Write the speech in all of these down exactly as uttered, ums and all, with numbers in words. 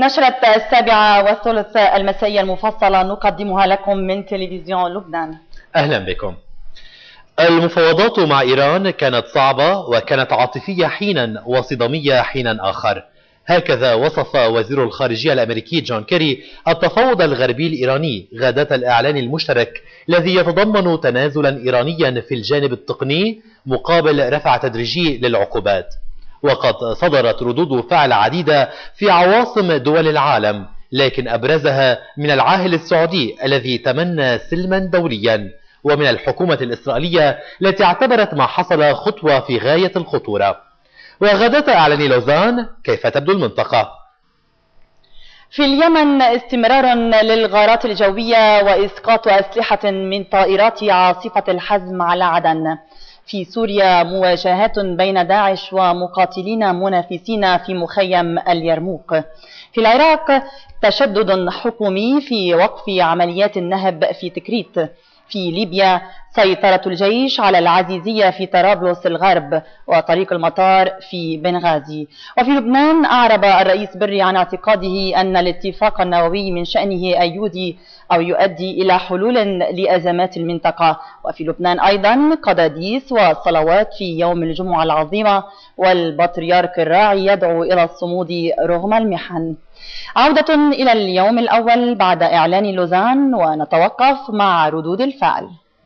نشرة السابعة والثلث المسائية المفصلة نقدمها لكم من تلفزيون لبنان. أهلا بكم. المفاوضات مع إيران كانت صعبة وكانت عاطفية حينا وصدامية حينا آخر. هكذا وصف وزير الخارجية الأمريكي جون كيري التفاوض الغربي الإيراني غداة الإعلان المشترك الذي يتضمن تنازلا إيرانيا في الجانب التقني مقابل رفع تدريجي للعقوبات. وقد صدرت ردود فعل عديدة في عواصم دول العالم، لكن أبرزها من العاهل السعودي الذي تمنى سلما دوليا، ومن الحكومة الإسرائيلية التي اعتبرت ما حصل خطوة في غاية الخطورة. وغداة إعلان لوزان، كيف تبدو المنطقة؟ في اليمن استمرار للغارات الجوية وإسقاط أسلحة من طائرات عاصفة الحزم على عدن. في سوريا مواجهات بين داعش ومقاتلين منافسين في مخيم اليرموك. في العراق تشدد حكومي في وقف عمليات النهب في تكريت. في ليبيا سيطرة الجيش على العزيزية في طرابلس الغرب وطريق المطار في بنغازي. وفي لبنان أعرب الرئيس بري عن اعتقاده أن الاتفاق النووي من شأنه أن يودي أو يؤدي إلى حلول لأزمات المنطقة. وفي لبنان أيضا قداديس وصلوات في يوم الجمعة العظيمة، والبطريرك الراعي يدعو إلى الصمود رغم المحن. عودة إلى اليوم الأول بعد إعلان لوزان، ونتوقف مع ردود الفعل.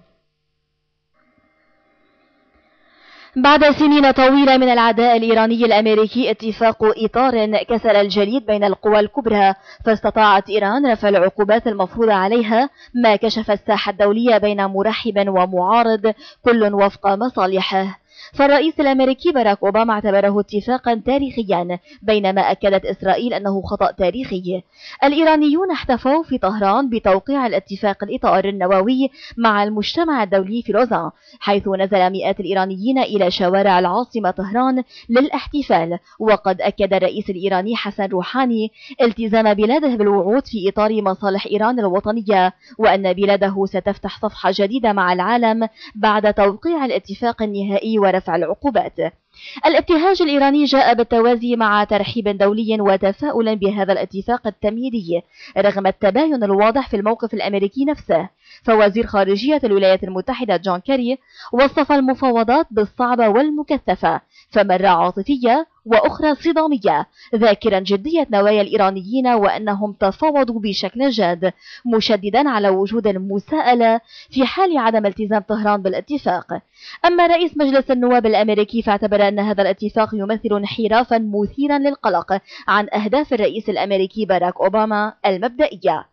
بعد سنين طويلة من العداء الإيراني الأمريكي اتفاق إطار كسر الجليد بين القوى الكبرى، فاستطاعت إيران رفع العقوبات المفروضة عليها، ما كشف الساحة الدولية بين مرحب ومعارض كل وفق مصالحه. فالرئيس الأمريكي باراك أوباما اعتبره اتفاقا تاريخيا، بينما أكدت إسرائيل أنه خطأ تاريخي. الإيرانيون احتفوا في طهران بتوقيع الاتفاق الإطار النووي مع المجتمع الدولي في لوزان، حيث نزل مئات الإيرانيين إلى شوارع العاصمة طهران للاحتفال. وقد أكد الرئيس الإيراني حسن روحاني التزام بلاده بالوعود في إطار مصالح إيران الوطنية، وأن بلاده ستفتح صفحة جديدة مع العالم بعد توقيع الاتفاق النهائي ورفع العقوبات. الابتهاج الإيراني جاء بالتوازي مع ترحيب دولي وتفاؤل بهذا الاتفاق التمهيدي رغم التباين الواضح في الموقف الأمريكي نفسه. فوزير خارجية الولايات المتحدة جون كيري وصف المفاوضات بالصعبة والمكثفة، فمرة عاطفية وأخرى صدامية، ذاكرا جدية نوايا الإيرانيين وأنهم تفاوضوا بشكل جاد، مشددا على وجود المساءلة في حال عدم التزام طهران بالاتفاق. أما رئيس مجلس النواب الأمريكي فاعتبر أن هذا الاتفاق يمثل انحرافا مثيرا للقلق عن أهداف الرئيس الأمريكي باراك أوباما المبدئية.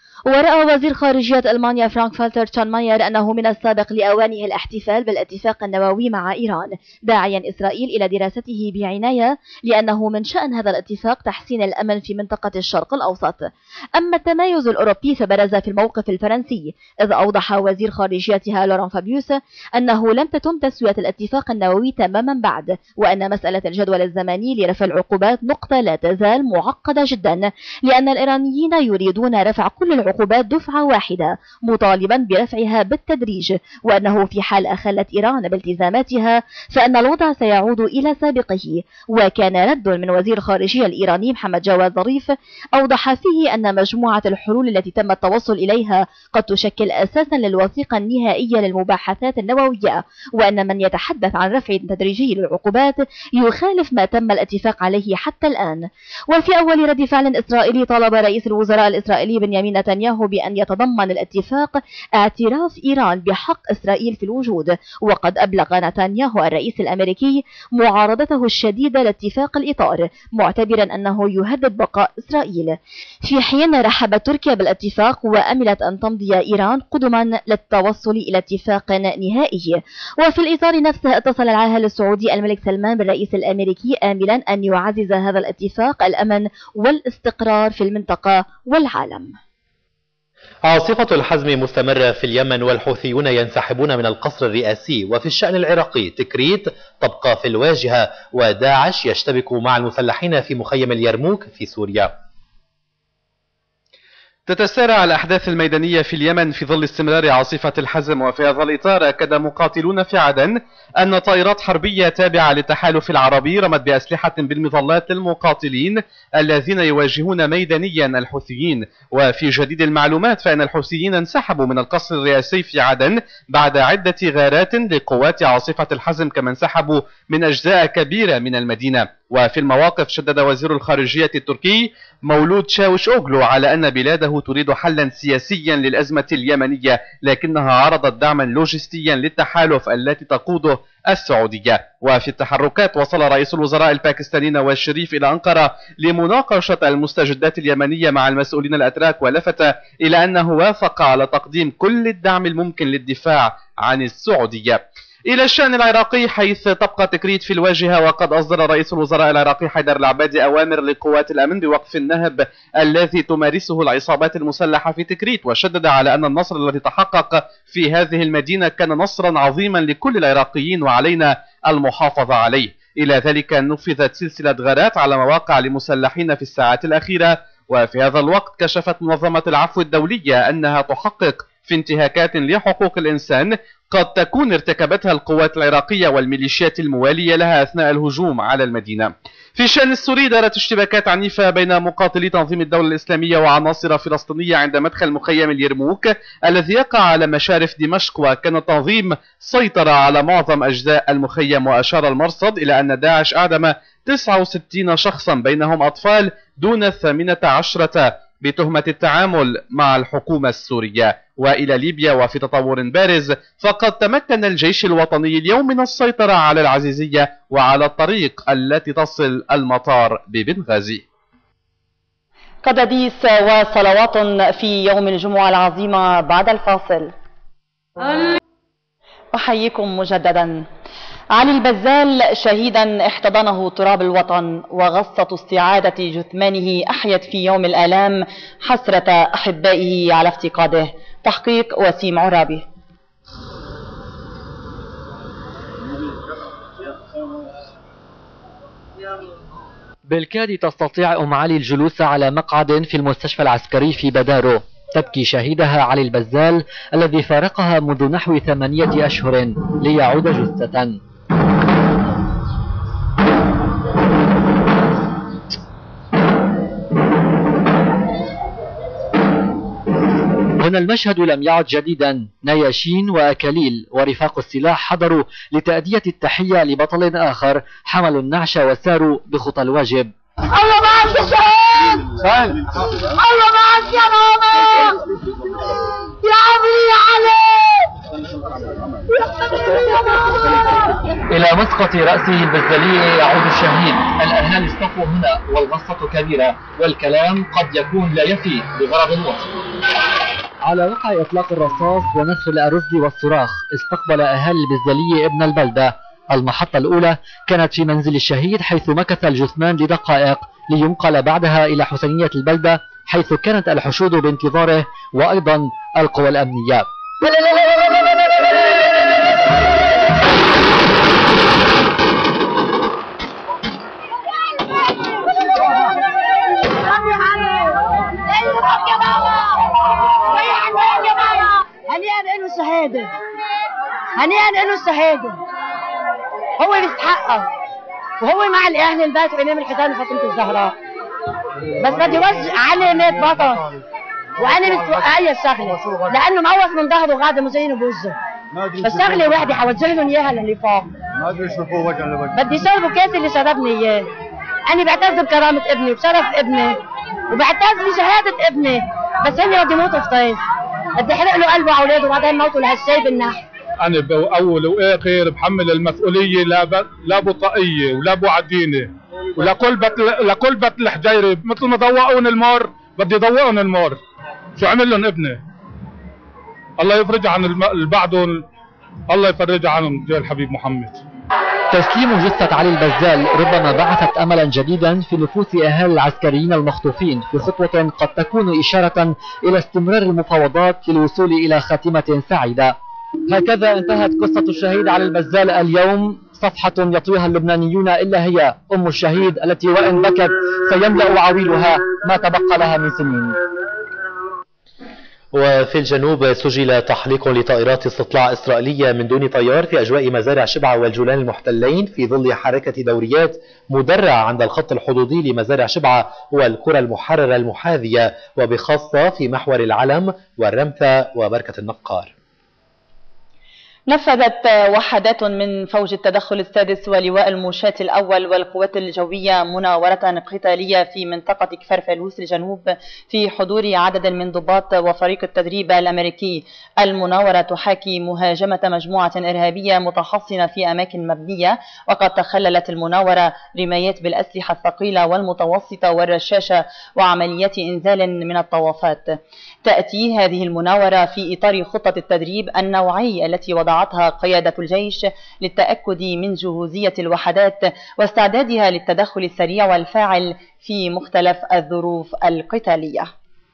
ورأى وزير خارجية ألمانيا فرانك فالتر شانماير أنه من السابق لأوانه الاحتفال بالاتفاق النووي مع إيران، داعيا إسرائيل إلى دراسته بعناية، لأنه من شأن هذا الاتفاق تحسين الأمن في منطقة الشرق الأوسط. أما التمايز الأوروبي فبرز في الموقف الفرنسي، إذ أوضح وزير خارجيتها لوران فابيوس أنه لم تتم تسوية الاتفاق النووي تماما بعد، وأن مسألة الجدول الزمني لرفع العقوبات نقطة لا تزال معقدة جدا، لأن الإيرانيين يريدون رفع كل العقوبات عقوبات دفعة واحدة مطالبا برفعها بالتدريج، وأنه في حال أخلت إيران بالتزاماتها فإن الوضع سيعود إلى سابقه. وكان رد من وزير الخارجية الإيراني محمد جواد ظريف أوضح فيه أن مجموعة الحلول التي تم التوصل إليها قد تشكل أساسا للوثيقة النهائية للمباحثات النووية، وأن من يتحدث عن رفع تدريجي للعقوبات يخالف ما تم الاتفاق عليه حتى الآن. وفي أول رد فعل إسرائيلي طالب رئيس الوزراء الإسرائيلي بنيامين نتنياهو بأن يتضمن الاتفاق اعتراف إيران بحق إسرائيل في الوجود. وقد أبلغ نتنياهو الرئيس الأمريكي معارضته الشديدة لاتفاق الإطار، معتبرا أنه يهدد بقاء إسرائيل، في حين رحبت تركيا بالاتفاق وأملت أن تمضي إيران قدما للتوصل إلى اتفاق نهائي. وفي الإطار نفسه اتصل العاهل السعودي الملك سلمان بالرئيس الأمريكي آملا أن يعزز هذا الاتفاق الأمن والاستقرار في المنطقة والعالم. عاصفة الحزم مستمرة في اليمن، والحوثيون ينسحبون من القصر الرئاسي. وفي الشأن العراقي تكريت تبقى في الواجهة، وداعش يشتبك مع المسلحين في مخيم اليرموك في سوريا. تتسارع الأحداث الميدانية في اليمن في ظل استمرار عاصفة الحزم، وفي هذا الإطار أكد مقاتلون في عدن أن طائرات حربية تابعة للتحالف العربي رمت بأسلحة بالمظلات للمقاتلين الذين يواجهون ميدانيا الحوثيين. وفي جديد المعلومات فإن الحوثيين انسحبوا من القصر الرئاسي في عدن بعد عدة غارات لقوات عاصفة الحزم، كما انسحبوا من أجزاء كبيرة من المدينة. وفي المواقف شدد وزير الخارجية التركي مولود شاوش أوغلو على أن بلاده تريد حلا سياسيا للأزمة اليمنية، لكنها عرضت دعما لوجستيا للتحالف التي تقوده السعودية. وفي التحركات وصل رئيس الوزراء الباكستاني نواز شريف إلى أنقرة لمناقشة المستجدات اليمنية مع المسؤولين الأتراك، ولفت إلى أنه وافق على تقديم كل الدعم الممكن للدفاع عن السعودية. إلى الشأن العراقي، حيث تبقى تكريت في الواجهة، وقد أصدر رئيس الوزراء العراقي حيدر العبادي أوامر لقوات الأمن بوقف النهب الذي تمارسه العصابات المسلحة في تكريت، وشدد على أن النصر الذي تحقق في هذه المدينة كان نصرا عظيما لكل العراقيين وعلينا المحافظة عليه. إلى ذلك نفذت سلسلة غارات على مواقع لمسلحين في الساعات الأخيرة. وفي هذا الوقت كشفت منظمة العفو الدولية أنها تحقق في انتهاكات لحقوق الإنسان قد تكون ارتكبتها القوات العراقية والميليشيات الموالية لها أثناء الهجوم على المدينة. في الشأن السوري دارت اشتباكات عنيفة بين مقاتلي تنظيم الدولة الإسلامية وعناصر فلسطينية عند مدخل مخيم اليرموك الذي يقع على مشارف دمشق، وكان التنظيم سيطر على معظم أجزاء المخيم. وأشار المرصد إلى أن داعش أعدم تسعة وستين شخصا بينهم أطفال دون الثامنة عشرة بتهمة التعامل مع الحكومة السورية. وإلى ليبيا، وفي تطور بارز فقد تمكن الجيش الوطني اليوم من السيطرة على العزيزية وعلى الطريق التي تصل المطار ببنغازي. قداديس وصلوات في يوم الجمعة العظيمة بعد الفاصل. أحييكم مجددا. علي البزال شهيدا احتضنه تراب الوطن، وغصة استعادة جثمانه أحيت في يوم الآلام حسرة أحبائه على افتقاده. تحقيق وسيم عرابي. بالكاد تستطيع أم علي الجلوس على مقعد في المستشفى العسكري في بدارو، تبكي شهيدها علي البزال الذي فارقها منذ نحو ثمانية أشهر ليعود جثة. هنا المشهد لم يعد جديدا، نياشين وأكاليل ورفاق السلاح حضروا لتأدية التحية لبطل آخر حملوا النعش وساروا بخطى الواجب. الله معك يا شهيد، الله معك يا ماما، يا عمري يا علي، يا حبيبي يا ماما. إلى مسقط رأسه البزالية يعود الشهيد. الأهالي اصطفوا هنا والغصة كبيرة والكلام قد يكون لا يفي بغرض الوصف. على وقع إطلاق الرصاص ونثر الأرز والصراخ استقبل أهالي البزالية ابن البلدة. المحطة الأولى كانت في منزل الشهيد، حيث مكث الجثمان لدقائق لينقل بعدها إلى حسينية البلدة، حيث كانت الحشود بانتظاره وأيضا القوى الأمنية. هنيئا له الشهادة، هنيئا له الشهادة، هو بيستحقها وهو مع الأهل البيت وإمام الحسين وفاطمة الزهراء. بس بدي وجه علي مات بطل، وأنا مستوقعية الشغلة لأنه موت من ظهره وغادة مزينه بوجهه. فالشغلة واحدة حوجه لهم إياها للي فوق. ما أدري يشربوه وجه لوجه. بدي يشربوا كاس اللي شربني إياه. أنا بعتز بكرامة ابني وبشرف ابني وبعتز بشهادة ابني، بس هن بدي يموتوا في طيف. بدي احرق له قلبه على اولاده وبعدين موتوا لهالشي بالنحل. انا باول واخر بحمل المسؤوليه لا ب... لا بطاقيه ولا بوعدينه ولا قلبة لقلبة الحجيري، مثل ما ضوقون المار بدي ضوقون المار. شو عمل لهم ابني؟ الله يفرج عن الم... بعدهم، الله يفرج عنهم يا الحبيب محمد. تسليم جثة علي البزال ربما بعثت أملا جديدا في نفوس أهالي العسكريين المخطوفين في خطوة قد تكون إشارة إلى استمرار المفاوضات للوصول إلى خاتمة سعيدة. هكذا انتهت قصة الشهيد علي البزال اليوم، صفحة يطويها اللبنانيون إلا هي أم الشهيد التي وإن بكت سيملأ عويلها ما تبقى لها من سنين. وفي الجنوب سجل تحليق لطائرات استطلاع إسرائيلية من دون طيار في أجواء مزارع شبعة والجولان المحتلين في ظل حركة دوريات مدرعة عند الخط الحدودي لمزارع شبعة والقرى المحررة المحاذية، وبخاصة في محور العلم والرمثة وبركة النقار. نفذت وحدات من فوج التدخل السادس ولواء المشاة الأول والقوات الجوية مناورة قتالية في منطقة كفر فلوس الجنوب في حضور عدد من ضباط وفريق التدريب الأمريكي. المناورة تحاكي مهاجمة مجموعة إرهابية متحصنة في أماكن مبنية، وقد تخللت المناورة رمايات بالأسلحة الثقيلة والمتوسطة والرشاشة وعمليات إنزال من الطوافات. تأتي هذه المناورة في إطار خطة التدريب النوعي التي وضعتها قيادة الجيش للتأكد من جهوزية الوحدات واستعدادها للتدخل السريع والفاعل في مختلف الظروف القتالية.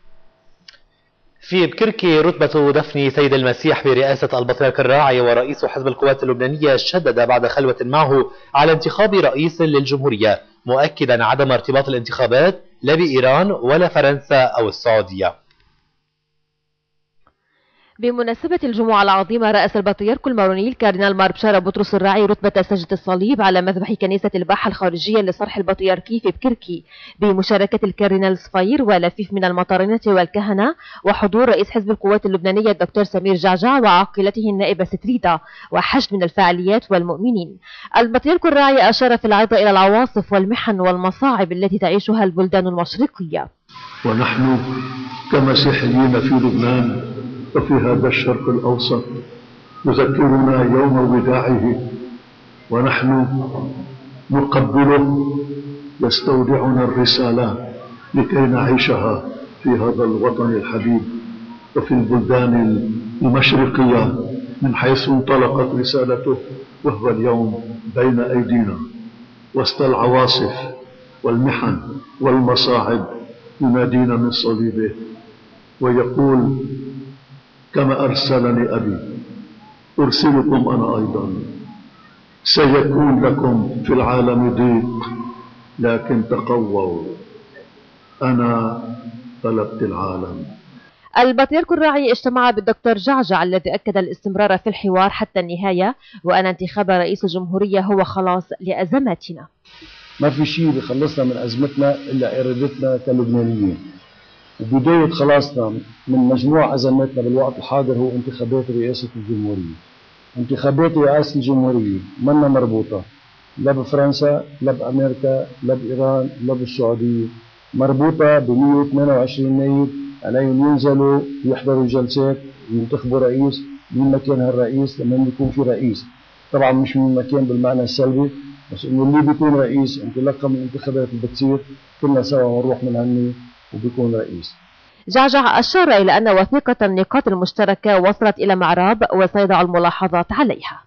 في بكركي رتبة دفن سيد المسيح برئاسة البطريرك الراعي ورئيس حزب القوات اللبنانية شدد بعد خلوة معه على انتخاب رئيس للجمهورية، مؤكدا عدم ارتباط الانتخابات لا بإيران ولا فرنسا أو السعودية. بمناسبة الجمعة العظيمة رأس البطريرك الماروني الكاردينال مار بشارة بطرس الراعي رتبة سجدة الصليب على مذبح كنيسة الباحة الخارجية لصرح البطريركي في بكركي بمشاركة الكاردينال صفير ولفيف من المطارنة والكهنة وحضور رئيس حزب القوات اللبنانية الدكتور سمير جعجع وعاقلته النائبة ستريدا وحشد من الفعاليات والمؤمنين. البطريرك الراعي أشار في العظة إلى العواصف والمحن والمصاعب التي تعيشها البلدان المشرقية. ونحن كمسيحيين في لبنان وفي هذا الشرق الأوسط يذكرنا يوم وداعه، ونحن نقبله يستودعنا الرسالة لكي نعيشها في هذا الوطن الحبيب وفي البلدان المشرقية من حيث انطلقت رسالته، وهو اليوم بين أيدينا وسط العواصف والمحن والمصاعب ينادينا من صليبه ويقول: كما أرسلني أبي أرسلكم أنا أيضا، سيكون لكم في العالم ضيق لكن تقووا، أنا غلبت العالم. البطريرك الراعي اجتمع بالدكتور جعجع الذي أكد الاستمرار في الحوار حتى النهاية، وأن انتخاب رئيس الجمهورية هو خلاص لأزماتنا. ما في شيء بيخلصنا من أزمتنا إلا إرادتنا كلبنانيين، وبداية خلاصنا من مجموع أزماتنا بالوقت الحاضر هو انتخابات رئاسة الجمهورية. انتخابات رئاسة الجمهورية منا مربوطة لا بفرنسا لا بأمريكا لا بإيران لا بالسعودية، مربوطة ب مئة وثمانية وعشرين نائب عليهم ينزلوا يحضروا جلسات وينتخبوا رئيس من مكان هالرئيس لما يكون في رئيس. طبعا مش من مكان بالمعنى السلبي، بس انه اللي بيكون رئيس انطلاقا من الانتخابات اللي بتصير كلنا سوا ونروح من هني وبيكون رئيس. جعجع أشار إلى أن وثيقة النقاط المشتركة وصلت إلى معراب وسيضع الملاحظات عليها.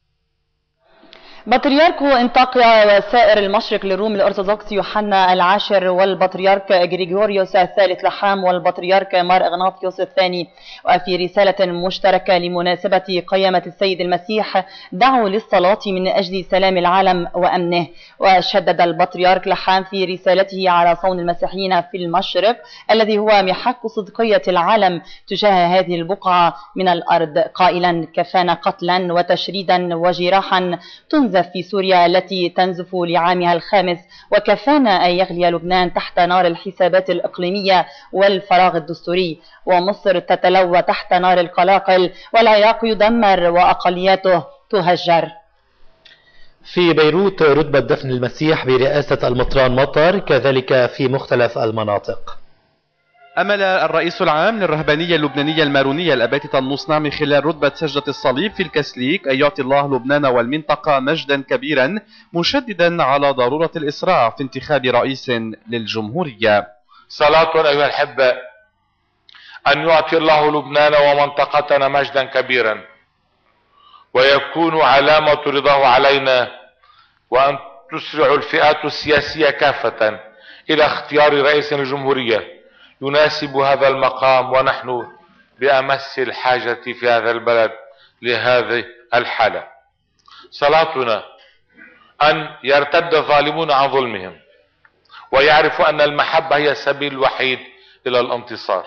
بطريرك انطاكيا وسائر المشرق للروم الأرثوذكس يوحنا العاشر والبطريرك غريغوريوس الثالث لحام والبطريرك مار إغناطيوس الثاني، وفي رسالة مشتركة لمناسبة قيامة السيد المسيح دعوا للصلاة من أجل سلام العالم وأمنه. وشدد البطريرك لحام في رسالته على صون المسيحيين في المشرق الذي هو محك صدقية العالم تجاه هذه البقعة من الأرض، قائلا: كفانا قتلا وتشريدا وجراحا تنزف في سوريا التي تنزف لعامها الخامس، وكفانا أن يغلي لبنان تحت نار الحسابات الإقليمية والفراغ الدستوري، ومصر تتلوى تحت نار القلاقل، والعراق يدمر وأقلياته تهجر. في بيروت رتبة دفن المسيح برئاسة المطران مطر كذلك في مختلف المناطق. أمل الرئيس العام للرهبانية اللبنانية المارونية الأباتة المصنع من خلال رتبة سجدة الصليب في الكسليك أن يعطي الله لبنان والمنطقة مجدا كبيرا، مشددا على ضرورة الإسراع في انتخاب رئيس للجمهورية. صلاة أيها الأحبة أن يعطي الله لبنان ومنطقتنا مجدا كبيرا ويكون علامة رضاه علينا، وأن تسرع الفئات السياسية كافة إلى اختيار رئيس للجمهورية يناسب هذا المقام، ونحن بأمس الحاجة في هذا البلد لهذه الحالة. صلاتنا أن يرتد الظالمون عن ظلمهم ويعرفوا أن المحبة هي السبيل الوحيد إلى الانتصار.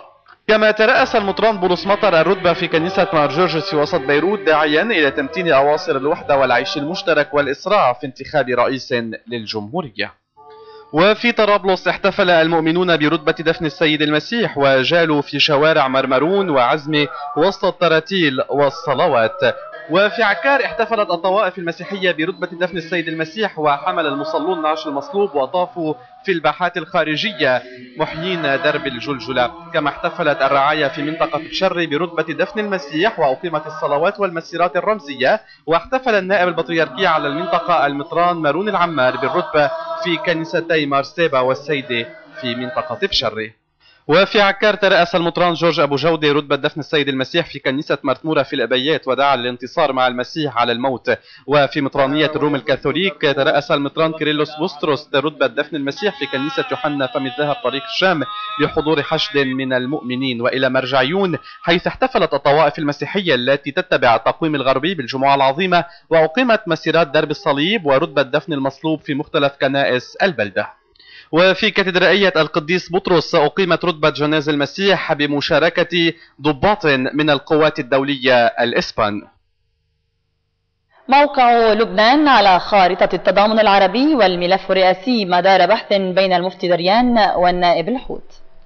كما ترأس المطران بولس مطر الرتبة في كنيسة مار جورجس في وسط بيروت داعيا إلى تمتين أواصر الوحدة والعيش المشترك والإسراع في انتخاب رئيس للجمهورية. وفي طرابلس احتفل المؤمنون برتبة دفن السيد المسيح وجالوا في شوارع مرمرون وعزمة وسط التراتيل والصلوات. وفي عكار احتفلت الطوائف المسيحية برتبة دفن السيد المسيح وحمل المصلون نعش المصلوب وطافوا في الباحات الخارجية محيين درب الجلجلة. كما احتفلت الرعاية في منطقة تشري برتبة دفن المسيح وأقيمت الصلوات والمسيرات الرمزية. واحتفل النائب البطريركي على المنطقة المطران مارون العمار بالرتبة في كنيستي مارسيبا والسيدة في منطقة تشري. وفي عكار ترأس المطران جورج أبو جودة رتبة دفن السيد المسيح في كنيسة مرتمورة في الأبيات ودعا للانتصار مع المسيح على الموت. وفي مطرانية الروم الكاثوليك ترأس المطران كيرلس بوستروس رتبة دفن المسيح في كنيسة يوحنا فم الذهب طريق الشام بحضور حشد من المؤمنين. وإلى مرجعيون حيث احتفلت الطوائف المسيحية التي تتبع التقويم الغربي بالجمعة العظيمة وأقيمت مسيرات درب الصليب ورتبة دفن المصلوب في مختلف كنائس البلدة. وفي كاتدرائية القديس بطرس أقيمت رتبة جناز المسيح بمشاركة ضباط من القوات الدولية الإسبان. موقع لبنان على خارطة التضامن العربي والملف الرئاسي مدار بحث بين المفتي دريان والنائب الحوت.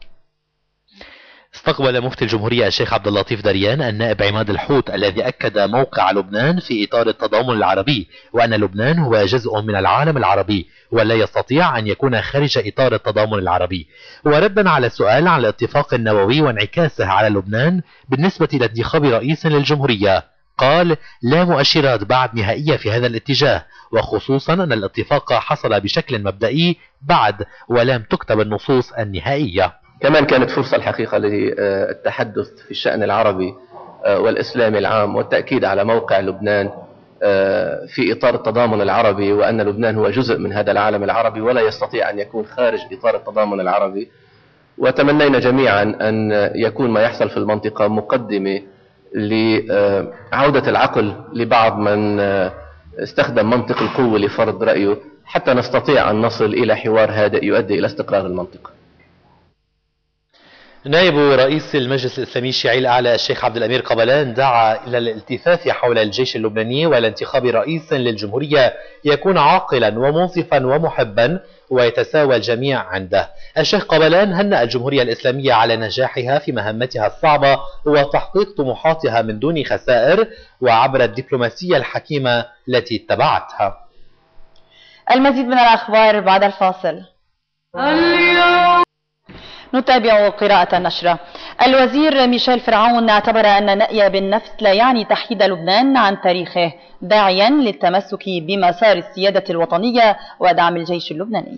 استقبل مفتي الجمهورية الشيخ عبد اللطيف دريان النائب عماد الحوت الذي أكد موقع لبنان في إطار التضامن العربي وأن لبنان هو جزء من العالم العربي ولا يستطيع أن يكون خارج إطار التضامن العربي. وردا على السؤال عن الاتفاق النووي وانعكاسه على لبنان بالنسبة لانتخاب رئيس للجمهورية قال لا مؤشرات بعد نهائية في هذا الاتجاه، وخصوصا أن الاتفاق حصل بشكل مبدئي بعد ولم تكتب النصوص النهائية. كمان كانت فرصة الحقيقة للتحدث في الشأن العربي والإسلامي العام والتأكيد على موقع لبنان في إطار التضامن العربي وأن لبنان هو جزء من هذا العالم العربي ولا يستطيع أن يكون خارج إطار التضامن العربي. وتمنينا جميعا أن يكون ما يحصل في المنطقة مقدمة لعودة العقل لبعض من استخدم منطق القوة لفرض رأيه حتى نستطيع أن نصل إلى حوار هادئ يؤدي إلى استقرار المنطقة. نائب رئيس المجلس الإسلامي الشيعي الأعلى الشيخ عبد الأمير قبلان دعا إلى الالتفاف حول الجيش اللبناني والانتخاب رئيس للجمهورية يكون عاقلا ومنصفا ومحبا ويتساوى الجميع عنده. الشيخ قبلان هنأ الجمهورية الإسلامية على نجاحها في مهمتها الصعبة وتحقيق طموحاتها من دون خسائر وعبر الدبلوماسية الحكيمة التي اتبعتها. المزيد من الأخبار بعد الفاصل. اليوم نتابع قراءة النشرة. الوزير ميشيل فرعون اعتبر أن نأي بالنفس لا يعني تحييد لبنان عن تاريخه، داعيا للتمسك بمسار السيادة الوطنية ودعم الجيش اللبناني.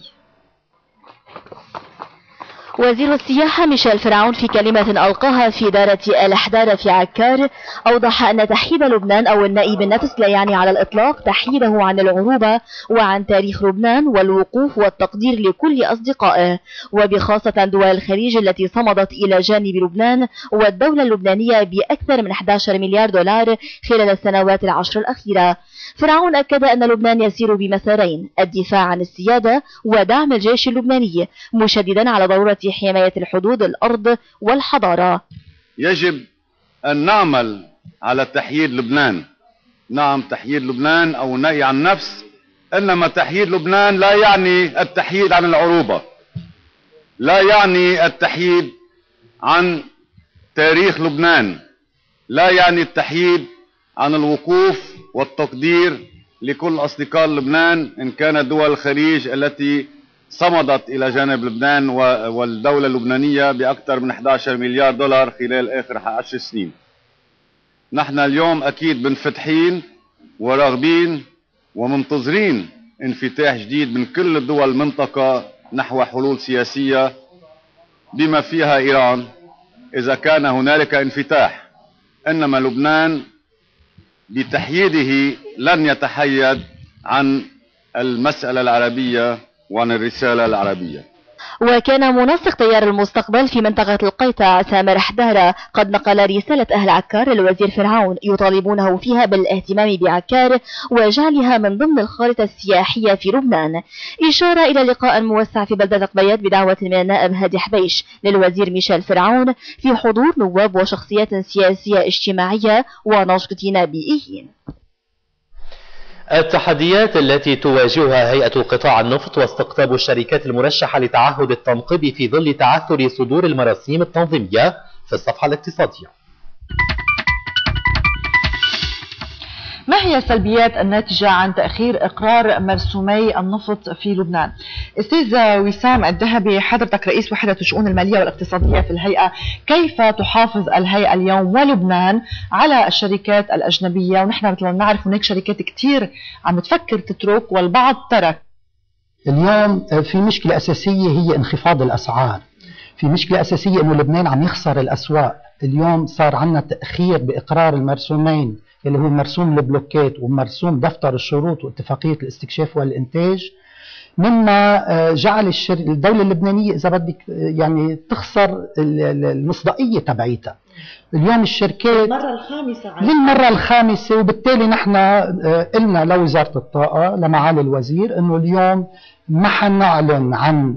وزير السياحة ميشيل فرعون في كلمة ألقاها في دارة الأحدار في عكار أوضح أن تحييد لبنان أو النأي بالنفس لا يعني على الإطلاق تحييده عن العروبة وعن تاريخ لبنان والوقوف والتقدير لكل أصدقائه وبخاصة دول الخليج التي صمدت إلى جانب لبنان والدولة اللبنانية بأكثر من أحد عشر مليار دولار خلال السنوات العشر الأخيرة. فرعون أكد أن لبنان يسير بمسارين: الدفاع عن السيادة ودعم الجيش اللبناني، مشددا على ضرورة حماية الحدود، الأرض والحضارة. يجب أن نعمل على تحييد لبنان. نعم، تحييد لبنان أو النهي عن النفس، إنما تحييد لبنان لا يعني التحييد عن العروبة، لا يعني التحييد عن تاريخ لبنان، لا يعني التحييد عن الوقوف والتقدير لكل أصدقاء لبنان إن كانت دول الخليج التي صمدت إلى جانب لبنان والدولة اللبنانية بأكثر من أحد عشر مليار دولار خلال آخر عشر سنين. نحن اليوم أكيد منفتحين وراغبين ومنتظرين انفتاح جديد من كل الدول المنطقة نحو حلول سياسية بما فيها إيران إذا كان هنالك انفتاح. إنما لبنان بتحييده لن يتحيد عن المسألة العربية وعن الرسالة العربية. وكان منسق تيار المستقبل في منطقة القيطع سامر حدارة قد نقل رسالة أهل عكار للوزير فرعون يطالبونه فيها بالاهتمام بعكار وجعلها من ضمن الخارطة السياحية في لبنان، إشارة إلى لقاء موسع في بلدة قبيات بدعوة من النائب هادي حبيش للوزير ميشيل فرعون في حضور نواب وشخصيات سياسية اجتماعية وناشطين بيئيين. التحديات التي تواجهها هيئة قطاع النفط واستقطاب الشركات المرشحة لتعهد التنقيب في ظل تعثر صدور المراسيم التنظيمية في الصفحة الاقتصادية. ما هي السلبيات الناتجة عن تأخير إقرار مرسومي النفط في لبنان؟ أستاذ وسام الذهبي، حضرتك رئيس وحدة الشؤون المالية والاقتصادية في الهيئة، كيف تحافظ الهيئة اليوم ولبنان على الشركات الأجنبية؟ ونحن مثل ما نعرف هناك شركات كتير عم تفكر تترك والبعض ترك. اليوم في مشكلة أساسية هي انخفاض الأسعار، في مشكلة أساسية أنه لبنان عم يخسر الأسواق. اليوم صار عندنا تأخير بإقرار المرسومين اللي هو مرسوم البلوكات ومرسوم دفتر الشروط واتفاقية الاستكشاف والإنتاج، مما جعل الدولة اللبنانية إذا بدك يعني تخسر المصداقية تبعيتها. اليوم الشركات للمرة الخامسة للمرة الخامسة، وبالتالي نحن قلنا لوزارة الطاقة لمعالي الوزير إنه اليوم ما حنعلن عن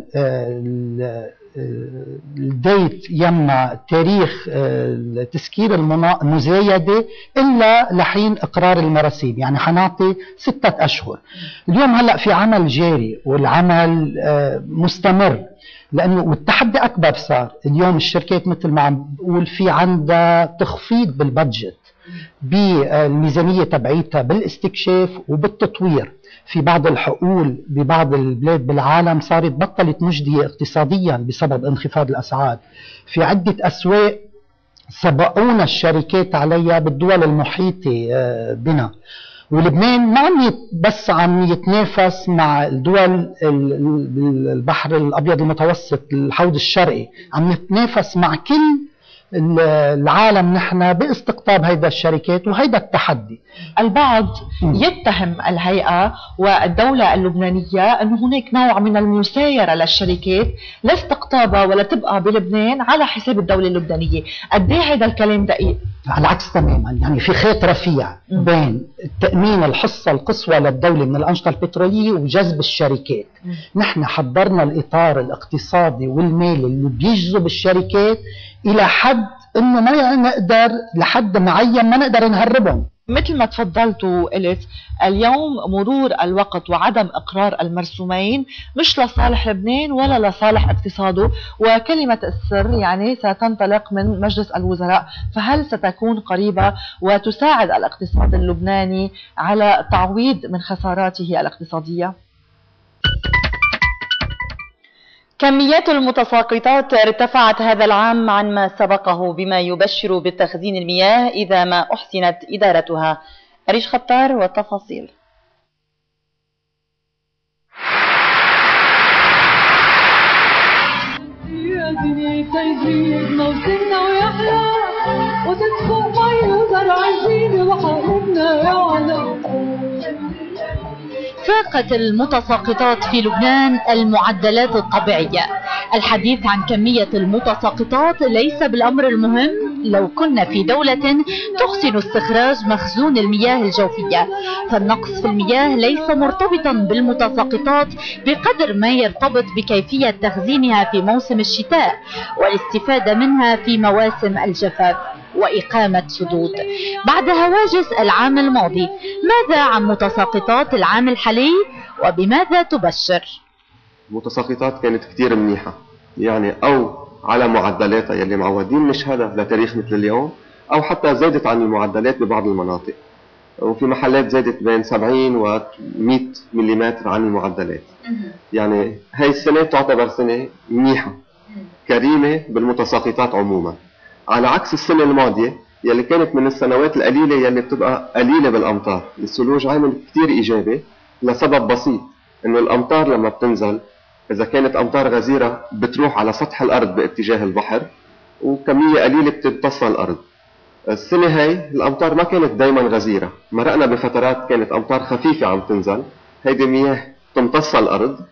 الديت يما تاريخ تسكير المزايدة إلا لحين إقرار المراسيم، يعني حنعطي ستة أشهر. اليوم هلأ في عمل جاري والعمل مستمر، لأنه والتحدي أكبر صار. اليوم الشركات مثل ما عم بقول في عندها تخفيض بالبادجت بالميزانية تبعيتها بالاستكشاف وبالتطوير. في بعض الحقول ببعض البلاد بالعالم صارت بطلت مجدية اقتصاديا بسبب انخفاض الأسعار. في عدة أسواق سبقونا الشركات عليها بالدول المحيطة بنا، ولبنان ما عم بس عم يتنافس مع الدول البحر الأبيض المتوسط الحوض الشرقي، عم نتنافس مع كل العالم نحن باستقطاب هيدا الشركات وهيدا التحدي. البعض يتهم الهيئة والدولة اللبنانية أن هناك نوع من المسايرة للشركات لاستقطابها ولا تبقى بلبنان على حساب الدولة اللبنانية. قد ايه هذا الكلام دقيق؟ على العكس تماما، يعني في خيط رفيع بين تأمين الحصة القصوى للدولة من الأنشطة البترولية وجذب الشركات. نحن حضرنا الإطار الاقتصادي والمالي اللي بيجذب الشركات إلى حد إنه ما نقدر لحد معين ما نقدر نهربهم. مثل ما تفضلتوا قلت اليوم مرور الوقت وعدم إقرار المرسومين مش لصالح لبنان ولا لصالح اقتصاده، وكلمة السر يعني ستنطلق من مجلس الوزراء، فهل ستكون قريبة وتساعد الاقتصاد اللبناني على تعويض من خساراته الاقتصادية؟ كميات المتساقطات ارتفعت هذا العام عن ما سبقه بما يبشر بالتخزين المياه إذا ما أحسنت إدارتها. أريش خطار والتفاصيل. فاقت المتساقطات في لبنان المعدلات الطبيعية. الحديث عن كمية المتساقطات ليس بالأمر المهم لو كنا في دولة تحسن استخراج مخزون المياه الجوفية، فالنقص في المياه ليس مرتبطا بالمتساقطات بقدر ما يرتبط بكيفية تخزينها في موسم الشتاء والاستفادة منها في مواسم الجفاف وإقامة سدود. بعد هواجس العام الماضي، ماذا عن متساقطات العام الحالي وبماذا تبشر؟ المتساقطات كانت كتير منيحة، يعني أو على معدلاتها يلي معودين نشهدها لتاريخ مثل اليوم، أو حتى زادت عن المعدلات ببعض المناطق، وفي محلات زادت بين سبعين و مئة ملم عن المعدلات. يعني هاي السنة تعتبر سنة منيحة كريمة بالمتساقطات عموما، على عكس السنة الماضية يلي كانت من السنوات القليلة يلي بتبقى قليلة بالأمطار. الثلوج عامل كتير إيجابي لسبب بسيط، إنه الأمطار لما بتنزل إذا كانت أمطار غزيرة بتروح على سطح الأرض باتجاه البحر، وكمية قليلة بتمتص الأرض. السنة هاي الأمطار ما كانت دايما غزيرة، مرقنا بفترات كانت أمطار خفيفة عم تنزل، هيدي مياه تمتص الأرض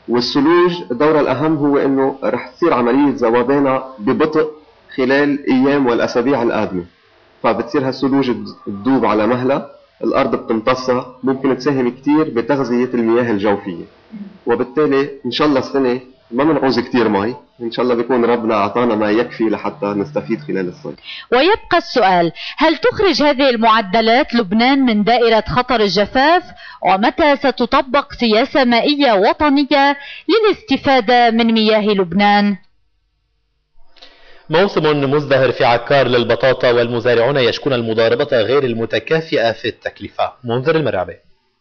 والثلوج دورها الأهم هو أنه رح تصير عملية ذوبانها ببطء خلال أيام والأسابيع القادمة، فبتصير هالثلوج تدوب على مهلها، الأرض بتمتصها، ممكن تساهم كتير بتغذية المياه الجوفية، وبالتالي إن شاء الله السنة ما بنعوز كتير مي، إن شاء الله بيكون ربنا أعطانا ما يكفي لحتى نستفيد خلال الصيف. ويبقى السؤال، هل تخرج هذه المعدلات لبنان من دائرة خطر الجفاف؟ ومتى ستطبق سياسة مائية وطنية للاستفادة من مياه لبنان؟ موسم مزدهر في عكار للبطاطا، والمزارعون يشكون المضاربة غير المتكافئة في التكلفة. منذر المرعبي.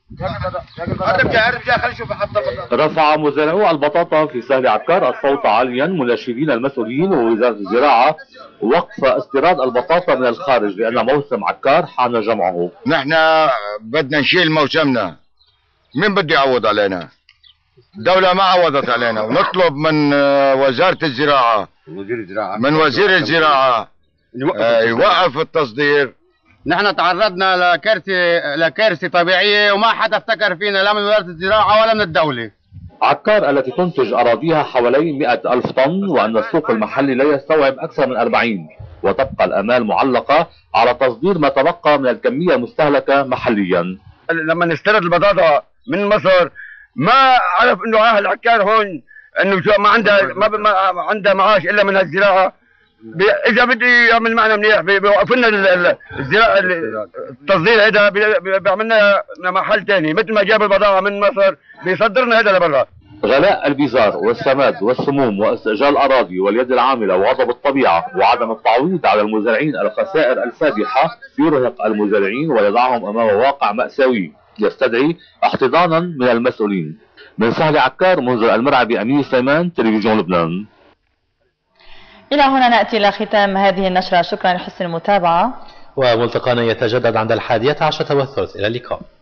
رفع مزارعو البطاطا في سهل عكار الصوت عاليا مناشدين المسؤولين ووزارة الزراعة وقف استيراد البطاطا من الخارج، لأن موسم عكار حان جمعه. نحن بدنا نشيل موسمنا، مين بده يعوض علينا؟ الدولة ما عوضت علينا، ونطلب من وزارة الزراعة من وزير الزراعة يوقف التصدير. نحن تعرضنا لكارثة لكارثة طبيعية وما حدا افتكر فينا، لا من وزارة الزراعة ولا من الدولة. عكار التي تنتج أراضيها حوالي مئة ألف طن، وأن السوق المحلي لا يستوعب أكثر من أربعين، وتبقى الآمال معلقة على تصدير ما تبقى من الكمية المستهلكة محليا. لما نسترد البطاطا من مصر ما عرف انه اهل عكار هون انه ما عنده ما, ما عنده معاش الا من الزراعه. اذا بده يعمل معنا منيح بيوقف لنا الزراعه التصدير، هذا بيعمل لنا محل ثاني، مثل ما جاب البضاعه من مصر بيصدرنا هذا لبرا. غلاء البزار والسماد والسموم واستئجار الاراضي واليد العامله وغضب الطبيعه وعدم التعويض على المزارعين الخسائر الفادحه يرهق المزارعين ويضعهم امام واقع مأساوي يستدعي احتضانا من المسؤولين. من سهل عكار، منذر المرعبي، أمين سليمان، تلفزيون لبنان. إلى هنا نأتي إلى ختام هذه النشرة، شكرا لحسن المتابعة، وملتقانا يتجدد عند الحادية عشرة والثلث. إلى اللقاء.